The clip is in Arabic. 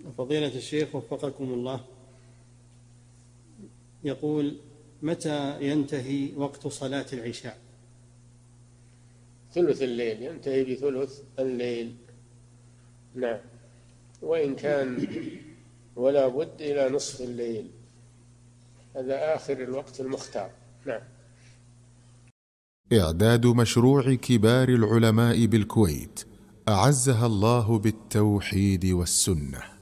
فضيلة الشيخ وفقكم الله، يقول: متى ينتهي وقت صلاة العشاء؟ ثلث الليل، ينتهي بثلث الليل. نعم، وإن كان ولا بد إلى نصف الليل، هذا آخر الوقت المختار. نعم. إعداد مشروع كبار العلماء بالكويت أعزها الله بالتوحيد والسنة.